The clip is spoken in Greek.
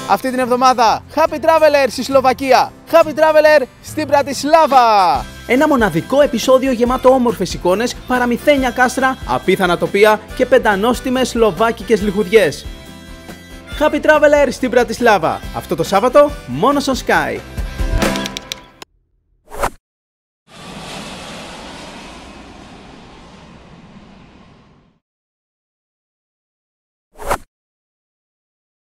αυτή την εβδομάδα. Happy Traveler στη Σλοβακία. Happy Traveler στην Πρατισλάβα. Ένα μοναδικό επεισόδιο γεμάτο όμορφες εικόνες, παραμυθένια κάστρα, απίθανα τοπία και πεντανόστιμες σλοβάκικες λιχουδιές. Happy Traveler στην Πρατισλάβα. Αυτό το Σάββατο μόνο στο Sky.